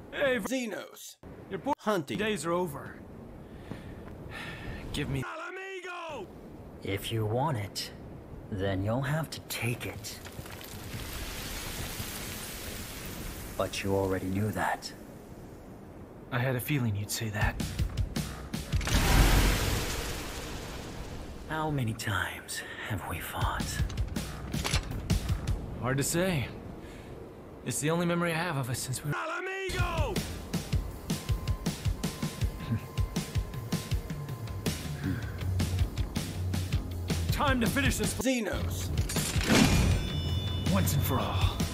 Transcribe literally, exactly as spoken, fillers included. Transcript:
Hey, Xenos. Your poor hunting days are over. Give me Alamigo! If you want it, then you'll have to take it. But you already knew that. I had a feeling you'd say that. How many times have we fought? Hard to say. It's the only memory I have of us since we were Alamigo! Time to finish this Xenos! Once and for all.